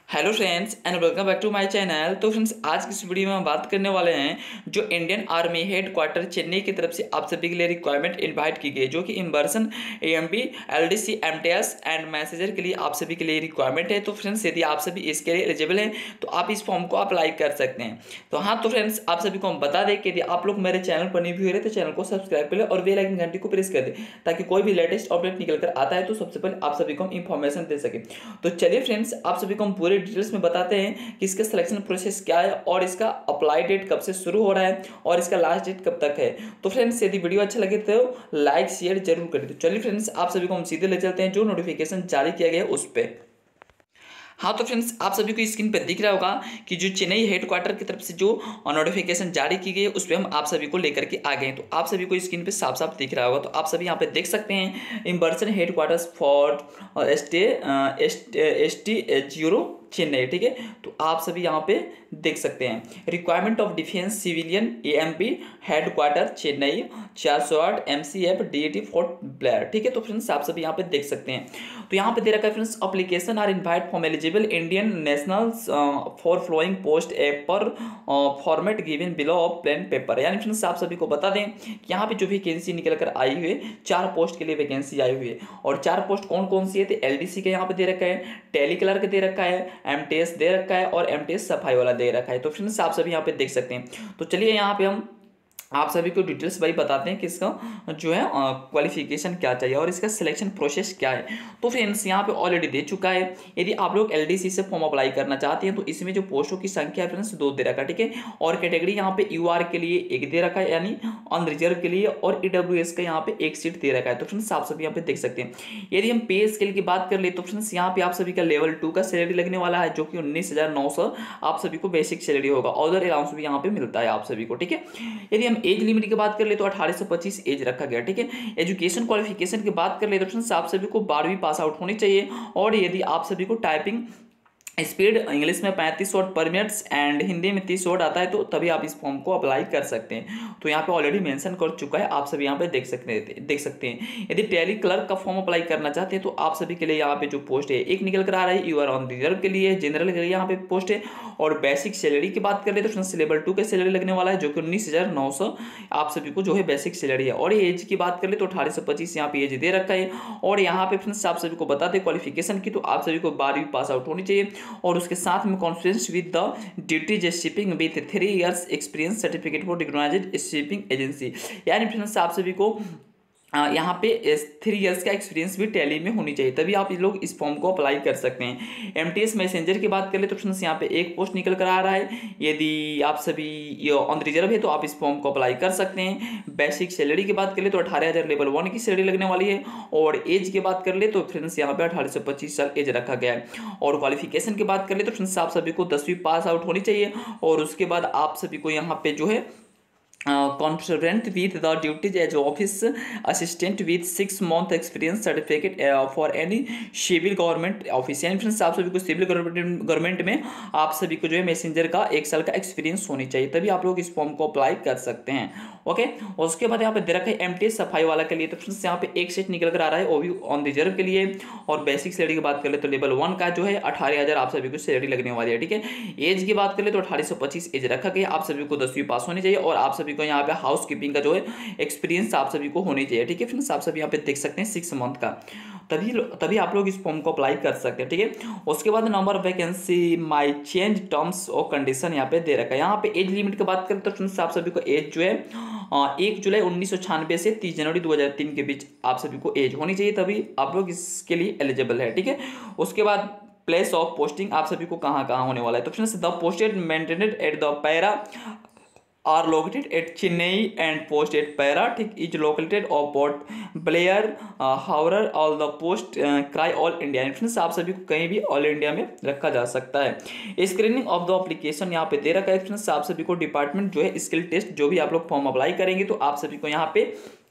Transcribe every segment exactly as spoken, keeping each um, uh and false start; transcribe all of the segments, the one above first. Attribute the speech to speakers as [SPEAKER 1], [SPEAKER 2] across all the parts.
[SPEAKER 1] Hello friends and welcome back to my channel. तो friends आज की इस वीडियो में हम बात करने वाले हैं जो Indian army headquarter Chennai की तरफ से आप सभी के लिए रिक्वायरमेंट इनवाइट की गई है, जो कि Emerson AMP LDC MTS and messenger के लिए आप सभी के लिए रिक्वायरमेंट है। तो फ्रेंड्स यदि आप सभी इसके लिए एलिजिबल हैं तो आप इस फॉर्म को अप्लाई कर सकते हैं। तो हाँ, तो फ्रेंड्स आप सभी को हम बता दें कि यदि आप लोग मेरे चैनल पर न्यू रहे तो चैनल को सब्सक्राइब कर ले और बेल आइकन घंटी को प्रेस कर दे ताकि कोई भी लेटेस्ट अपडेट निकल कर आता है तो सबसे पहले आप सभी को हम इंफॉर्मेशन दे सके। तो चलिए फ्रेंड्स आप सभी को हम पूरे डिटेल्स में बताते हैं कि इसका सिलेक्शन प्रोसेस क्या है और इसका अप्लाई डेट कब से शुरू हो रहा है और इसका लास्ट डेट कब तक है। तो फ्रेंड्स यदि वीडियो अच्छा लगे तो लाइक शेयर जरूर करें। तो चलिए फ्रेंड्स आप सभी को हम सीधे ले चलते हैं जो नोटिफिकेशन जारी किया गया है उस पर। हाँ, तो फ्रेंड्स आप सभी को स्क्रीन पर दिख रहा होगा कि जो चेन्नई हेडक्वार्टर की तरफ से जो नोटिफिकेशन जारी की गई है उस पर हम आप सभी को लेकर के आ गए हैं। तो आप सभी को स्क्रीन पे साफ साफ दिख रहा होगा। तो आप सभी यहाँ पे देख सकते हैं Emerson headquarters for S T S T zero Chennai, ठीक है। तो आप सभी यहाँ पे देख सकते हैं requirement of defence civilian AMP headquarter Chennai चार सौ आठ M C F D A T fort Blair, ठीक है। तो फ्रेंड्स आप सभी यहाँ पे देख सकते हैं। तो यहाँ पे दे रखा है friends application are invite from eligible Indian nationals for following post a per format given below of plain paper. यानी फ्रेंड्स आप सभी को बता दें कि यहाँ पे जो वैकेंसी निकल कर आई हुई है चार पोस्ट के लिए वैकेंसी आई हुई है और चार पोस्ट कौन कौन सी है तो एलडीसी के यहाँ पे दे रखा है, टेली क्लर्क दे रखा है, एमटीएस दे रखा है और एमटीएस सफाई वाला दे रखा है। तो फ्रेंड्स आप सभी यहाँ पे देख सकते हैं। तो चलिए यहाँ पे हम आप सभी को डिटेल्स भाई बताते हैं कि इसका जो है क्वालिफिकेशन क्या चाहिए और इसका सिलेक्शन प्रोसेस क्या है। तो फ्रेंड्स यहाँ पे ऑलरेडी दे चुका है। यदि आप लोग एलडीसी से फॉर्म अप्लाई करना चाहते हैं तो इसमें जो पोस्टों की संख्या है फ्रेंड्स दो दे रखा है, ठीक है। और कैटेगरी यहाँ पे यूआर के लिए एक दे रखा है यानी अनरिजर्व के लिए और ईडब्ल्यूएस का यहाँ पे एक सीट दे रखा है। तो फ्रेंड्स आप सभी यहाँ पे देख सकते हैं। यदि हम पे स्केल की बात कर ले तो फ्रेंड्स यहाँ पे आप सभी का लेवल टू का सैलरी लगने वाला है जो कि उन्नीस हजार नौ सौ आप सभी को बेसिक सैलरी होगा। अदर अलाउंस भी यहाँ पे मिलता है आप सभी को, ठीक है। यदि हम एज लिमिट की बात कर ले तो अठारह से पच्चीस एज रखा गया, ठीक है। एजुकेशन क्वालिफिकेशन की बात कर ले तो फ्रेंड्स आप सभी को बारहवीं पास आउट होनी चाहिए और यदि आप सभी को टाइपिंग स्पीड इंग्लिश में पैंतीस वर्ड पर मिनट एंड हिंदी में तीस वर्ड आता है तो तभी आप इस फॉर्म को अप्लाई कर सकते हैं। तो यहाँ पे ऑलरेडी मेंशन कर चुका है, आप सभी यहाँ पे देख सकते हैं देख सकते हैं। यदि टैली क्लर्क का फॉर्म अप्लाई करना चाहते हैं तो आप सभी के लिए यहाँ पे जो पोस्ट है एक निकल कर आ रहा है, यू आर ऑन रिजर्व के लिए, जनरल के लिए यहाँ पे पोस्ट है। और बेसिक सैलरी की बात कर ले तो फ्रेंड्स लेवल टू के सैलरी लगने वाला है जो कि उन्नीस हजार नौ सौ आप सभी को जो है बेसिक सैलरी है। और एज की बात कर ले तो अठारह से पच्चीस यहाँ पे एज दे रखा है। और यहाँ पे फ्रेंड्स आप सभी को बता दें क्वालिफिकेशन की तो आप सभी को बारहवीं पास आउट होनी चाहिए और उसके साथ conference with the duties shipping with three years experience certificate for recognised shipping agency. यानी फ्रेंड्स आप सभी को यहाँ पे थ्री इयर्स का एक्सपीरियंस भी टैली में होनी चाहिए तभी आप लोग इस फॉर्म को अप्लाई कर सकते हैं। एमटीएस मैसेंजर की बात कर ले तो फ्रेंड्स यहाँ पे एक पोस्ट निकल कर आ रहा है। यदि आप सभी ऑन रिजर्व है तो आप इस फॉर्म को अप्लाई कर सकते हैं। बेसिक सैलरी की बात कर ले तो अठारह हजार लेवल वन की सैलरी लगने वाली है। और एज की बात कर ले तो फ्रेंड्स यहाँ पे अठारह से पच्चीस साल एज रखा गया है। और क्वालिफिकेशन की बात कर ले तो फ्रेंड्स आप सभी को दसवीं पास आउट होनी चाहिए और उसके बाद आप सभी को यहाँ पे जो है conversant with the duties as office assistant with six month experience certificate for any civil government office. यानी फ्रेंड्स आप सभी को सिविल गवर्नमेंट में आप सभी को जो है मैसेंजर का एक साल का एक्सपीरियंस होनी चाहिए तभी आप लोग इस फॉर्म को अप्लाई कर सकते हैं, ओके। और उसके बाद यहाँ पे दे रखा है एमटीएस सफाई वाला के लिए तो फ्रेंड्स यहाँ पे एक सीट निकल कर आ रहा है वो भी ऑन रिजर्व के लिए। और बेसिक सैलरी की बात कर ले तो लेवल वन का जो है अठारह हजार आप सभी को सैलरी लगने वाली है, ठीक है। एज की बात कर ले तो अठारह से पच्चीस एज रखा गया। आप सभी को दसवीं पास होनी चाहिए और आप सभी को यहाँ पे हाउस कीपिंग का जो है एक्सपीरियंस आप सभी को होनी चाहिए, ठीक है फ्रेंड्स। आप सभी यहाँ पे देख सकते हैं सिक्स मंथ का तभी तभी आप लोग इस फॉर्म को अप्लाई कर सकते हैं, ठीक है। उसके बाद number of vacancy may change terms और कंडीशन यहाँ पे दे रखा है। यहाँ पे एज लिमिट की बात करें तो फ्रेंड्स आप सभी को एज जो है एक जुलाई उन्नीस सौ छियानवे से तीस जनवरी दो हजार तीन के बीच आप सभी को एज होनी चाहिए तभी आप लोग इसके लिए एलिजिबल है, ठीक है। उसके बाद प्लेस ऑफ पोस्टिंग आप सभी को कहाँ कहाँ होने वाला है तो friends the posted maintained at the para are located at Chennai and post at Para ठीक is located of Port Blair, uh, Howrah all the post uh, cry all India। Friends आप सभी को कहीं भी ऑल इंडिया में रखा जा सकता है। स्क्रीनिंग ऑफ द एप्लीकेशन यहाँ पे दे रखा है फ्रेंड्स। आप सभी को डिपार्टमेंट जो है स्किल टेस्ट जो भी आप लोग फॉर्म अप्लाई करेंगे तो आप सभी को यहाँ पे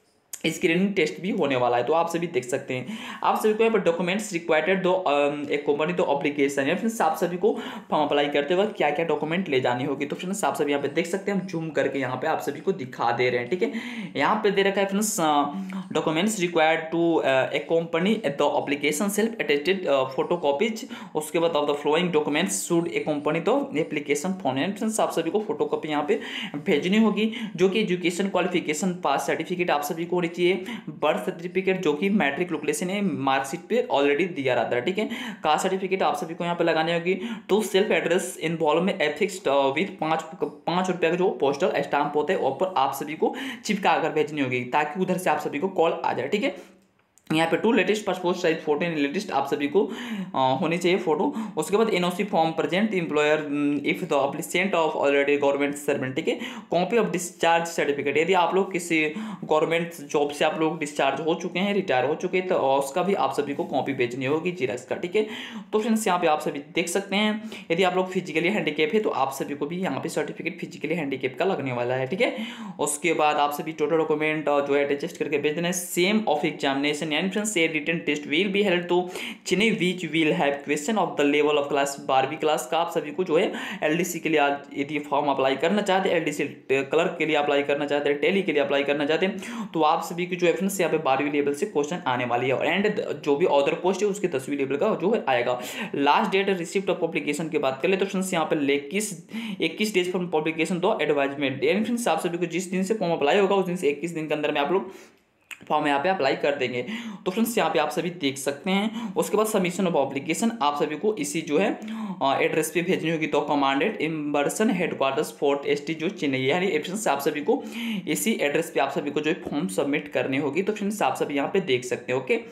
[SPEAKER 1] स्क्रीनिंग टेस्ट भी होने वाला है, तो आप सभी देख सकते हैं। आप सभी को यहाँ पर डॉक्यूमेंट्स रिक्वायर्ड दो एक कंपनी दो एप्लीकेशन है, फ्रेंड्स आप सभी को फॉर्म अप्लाई करते वक्त क्या क्या डॉक्यूमेंट ले जानी होगी, तो फ्रेंड्स आप सभी यहाँ पे देख सकते हैं, हम जूम करके यहाँ पे आप सभी को दिखा दे रहे हैं, ठीक है। यहाँ पे दे रखा है friends documents required to accompany the application self attested photocopies, उसके बाद of the following documents should accompany तो एप्लीकेशन फॉर्म है, फ्रेंड्स आप सभी को फोटो कॉपी यहाँ पे भेजनी होगी, जो कि एजुकेशन क्वालिफिकेशन पास सर्टिफिकेट आप सभी को चाहिए, बर्थ सर्टिफिकेट जो कि मैट्रिक लोकेशन है मार्कशीट पे ऑलरेडी दिया रहता है, ठीक है। कास्ट सर्टिफिकेट आप सभी को यहाँ पे लगानी होगी, तो सेल्फ एड्रेस इन्वॉल्व में एथिक्स विद पाँच पाँच रुपये का जो पोस्टल स्टाम्प होता है ऊपर आप सभी को चिपका कर भेजनी होगी, ताकि उधर से आप सभी को कॉल आ जाए, ठीक है। यहाँ पे two latest passport size photo in latest आप सभी को आ, होनी चाहिए फोटो। उसके बाद NOC form present employer if the applicant of already government servant, ठीक है। कॉपी ऑफ डिस्चार्ज सर्टिफिकेट, यदि आप लोग किसी गवर्नमेंट जॉब से आप लोग डिस्चार्ज हो चुके हैं, रिटायर हो चुके हैं, तो उसका भी आप सभी को कॉपी भेजनी होगी जीराक्स का, ठीक है। तो फ्रेंड्स यहाँ पे आप सभी देख सकते हैं, यदि आप लोग फिजिकली हैंडीकेप है तो आप सभी को भी यहाँ पे सर्टिफिकेट फिजिकली हैंडीकेप का लगने वाला है, ठीक है। उसके बाद आप सभी टोटल डॉक्यूमेंट जो है अटेस्ट करके भेजना है, scheme of examination friends a written test will be held to Chennai which will have question of the level of class बारहवीं क्लास का आप सभी को जो है एलडीसी के लिए आज यदि फॉर्म अप्लाई करना चाहते हैं, एलडीसी क्लर्क के लिए अप्लाई करना चाहते हैं, टेली के लिए अप्लाई करना चाहते हैं, तो आप सभी की जो है फ्रेंड्स यहाँ पे बारहवीं लेवल से क्वेश्चन आने वाली है, एंड जो भी अदर पोस्ट है उसके दसवीं लेवल का जो है आएगा। Last date receipt of publication की बात कर ले तो फ्रेंड्स यहाँ पे इक्कीस इक्कीस डेज फ्रॉम पब्लिकेशन दो एडवाइजमेंट, यानी फ्रेंड्स आप सभी को जिस दिन से फॉर्म अप्लाई होगा उस दिन से इक्कीस दिन के अंदर में आप लोग फॉर्म यहाँ पे अप्लाई कर देंगे। तो फ्रेंड्स यहाँ पे आप सभी देख सकते हैं। उसके बाद सबमिशन ऑफ एप्लीकेशन आप सभी को इसी जो है एड्रेस पे भेजनी होगी, तो commanded Emerson headquarters fort S T जो चेन्नई, यानी फ्रेंड्स आप सभी को इसी एड्रेस पे आप सभी को जो है फॉर्म सबमिट करनी होगी। तो फ्रेंड्स आप सभी यहाँ पे देख सकते हैं, ओके।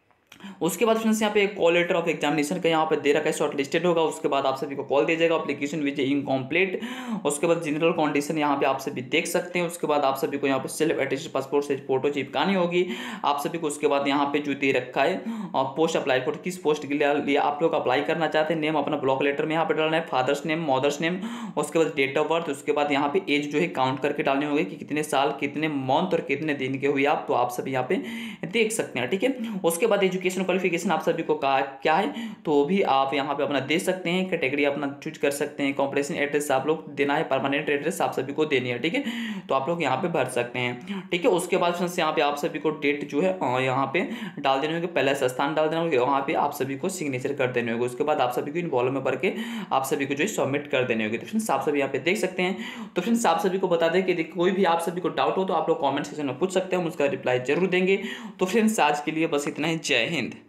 [SPEAKER 1] उसके बाद फ्रेंड्स यहाँ पे कॉल लेटर ऑफ एग्जामिनेशन का यहाँ पे दे रखा है, शॉर्ट लिस्टेड होगा, उसके बाद आप सभी को कॉल दिया जाएगा, एप्लीकेशन विच इनकम्प्लीट। उसके बाद जनरल कंडीशन यहाँ पे आप सभी देख सकते हैं। उसके बाद आप सभी को यहाँ पे self attested passport size photo चिपकानी होगी आप सभी को। उसके बाद यहाँ पे जो दे रखा है पोस्ट अप्लाई फोटो, किस पोस्ट के लिए आप लोग अप्लाई करना चाहते हैं, नेम अपना ब्लॉक लेटर में यहाँ पे डालना है, फादर्स नेम, मदर्स नेम, उसके बाद डेट ऑफ बर्थ, उसके बाद यहाँ पे एज जो है काउंट करके डालनी होगी कि कितने साल, कितने मंथ और कितने दिन के हुए आप, तो आप सभी यहाँ पे देख सकते हैं, ठीक है। उसके बाद एजुकेशन क्वालिफिकेशन आप सभी को कहा क्या है, तो भी आप यहाँ पे अपना दे सकते हैं, कैटेगरी अपना चूज कर सकते हैं, कॉम्प्रेशन एड्रेस आप लोग देना है, परमानेंट एड्रेस आप सभी को देनी है, ठीक है, तो आप लोग यहाँ पे भर सकते हैं, ठीक है। उसके बाद फ्रेंड्स यहाँ पे आप सभी को डेट जो है यहाँ पे डाल देने होगी, पहले स्थान डाल देना होगी, वहाँ पे आप सभी को सिग्नेचर कर देने होगी। उसके बाद आप सभी को इन वॉल्यूम में भर के आप सभी को जो है सबमिट कर देने होगी। तो फ्रेंड्स आप सभी यहाँ पे देख सकते हैं। तो फ्रेंड्स आप सभी को बता दें कि कोई भी आप सभी को डाउट हो तो आप लोग कॉमेंट सेक्शन में पूछ सकते हैं, हम उसका रिप्लाई जरूर देंगे। तो फ्रेंड्स आज के लिए बस इतना ही, जय हिंद।